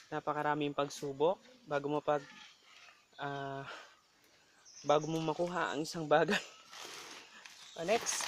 Napakaraming pagsubok bago mo ah, bago mo makuha ang isang bagay. Next.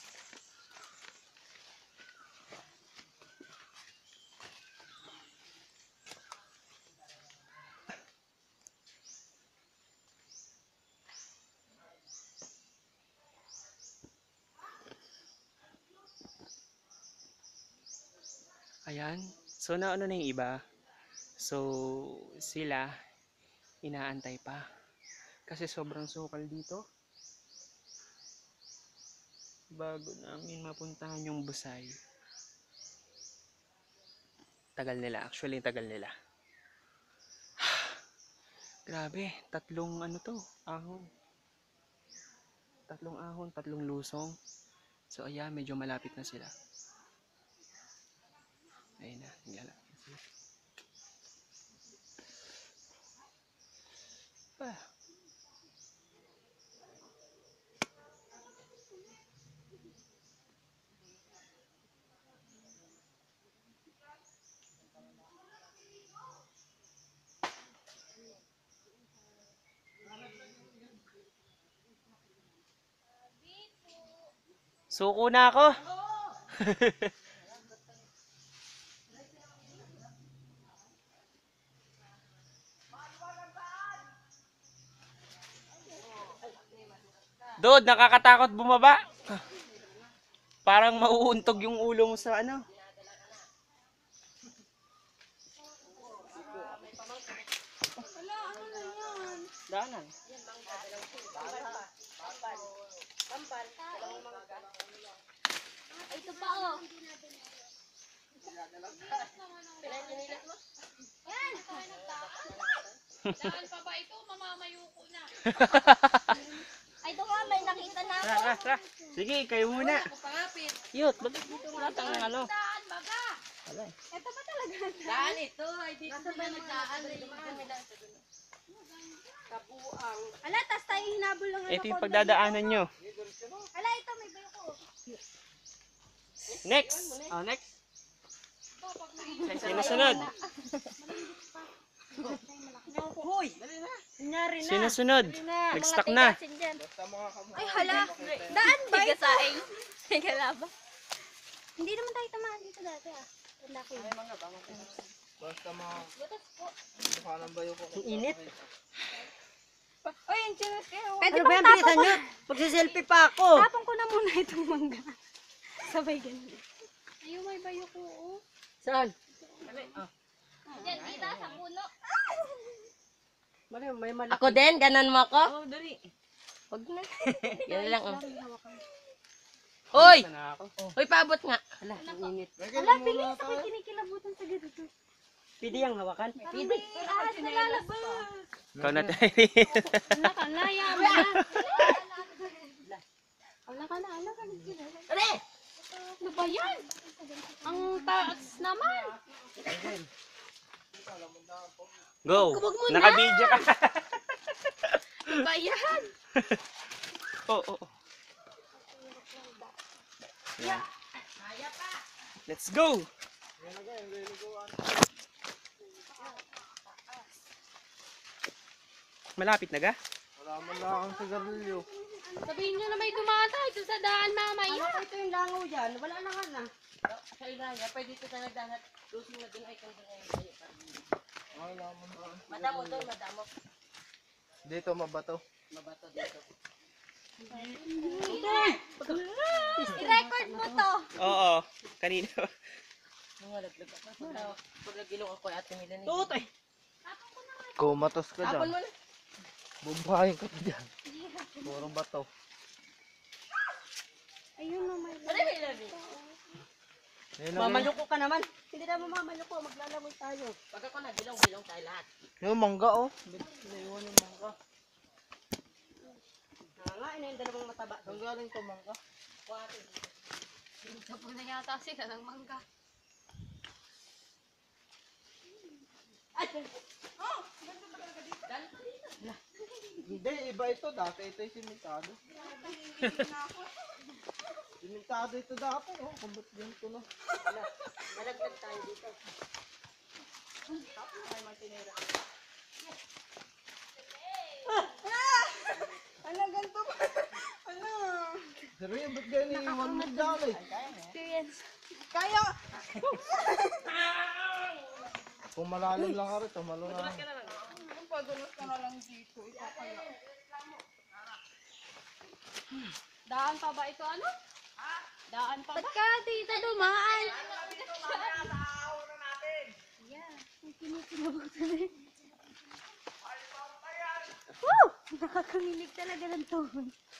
Ayan. So, naano na yung iba. So, sila, inaantay pa. Kasi sobrang sukal dito. Bago namin mapuntahan yung Busay. Tagal nila. Actually, tagal nila. Grabe. Tatlong ano to? Ahon. Tatlong ahon, tatlong lusong. So, ayan. Medyo malapit na sila. Ayun na. Naglalapit na sila. Suko na ako. Dod, nakakatakot bumaba. Parang mauuntog yung ulo mo sa ano. Wala, ano na yan? Daanan. Pampal. Ay, ito pa oh. Pinanilat mo? Yan! Daan pa ba ito? Mamamayuko na. Ay, ito nga, may nakita na ako. Tara. Sige, kayo muna. Ako pangapit. Yut, bakit dito wala tayong ano? Daan, baga. Wala. Ito ba talaga? Daan ito. Ay, dito sila nagdaan. Kabuang. Ala, tas tayo hinabol lang. Ito yung pagdadaanan nyo. Ala, ito may bayo ko. Next. Next. Sino sunod? Hoy! Nangyari na. Sino sunod? Nag-stuck na. Ay, hala. Daan ba ito? Tigasaing. Tigalaba. Hindi naman tayo tamaan dito dati ah. Tanda ko yun. Basta mukha ng bayo ko. Ang init. Ay, yung chinos kayo. Ano ba yan, bilisan nyo? Magsiselfie pa ako. Tapon ko na muna itong mangga. Sabay ganun. Ayun, may bayo ko. Oh. Saan? Diyan, kita sa puno. May malaki. Ako din, ganon mo ako? Oh, dali. Huwag na. Yan lang. Oh. Uy! Uy! Uy, paabot nga. Ala, ang init. Ala, bilis. Ako'y kinikilabutan sa ganito. Pwede yung hawakan? Pwede. Ahas na lalabas. Ikaw na tayo. Nakalaya mo na. Ala ka na. Tara! Ano ba yan? Ang taas naman. Go! Naka-video ka. Ano ba yan? Oo. Let's go! Malapit na ga? Wala man lang ang sigarilyo. Sabihin nyo na may dumatay ito sa daan mamaya. Ano ito yung langaw dyan? Wala na nga na. Sa ilaya, pwede ito sa nagdangat. Lusing na dun ay kang dun ay. Wala man lang. Madamo doon, madamo. Dito mabato. Mabato dito. I-record mo to. Oo. Kanina. Mga laglag ako. Pag nagilong ako ay ating nila ni. Tutoy. Kumatos ka Tapon mo dyan. na. Bumbahin ka pa dyan. Puro bato. Ayun na may Ano may labi? Mamaluko ka naman. Hindi na mamaluko. Maglalamoy tayo. Pag ako nagilong-gilong tayo lahat. Yung mangga oh. Naiwan yung mangga. Nga, ina yung dalawang mataba. Saan galing to mangga? Tapos na yata sila ng mangga. Hindi, iba ito. Dati ito yung simentado. Simentado ito dati oh. Kumbat ganito no. Malaglag tayo dito. Ano, ganito ba? Ano? Pero yung ba't ganyan iiwan mo dyan eh? Experience. Kaya! Kung malalim lang ka rin, tumalo na. Padulas ka na lang dito. Ipapala. Daan pa ba ito, ano? Daan pa ba? Ba't ka dito dumaan? Yeah. May kinikilabutan eh. Woo! Nakakanginig talaga ng tuhod.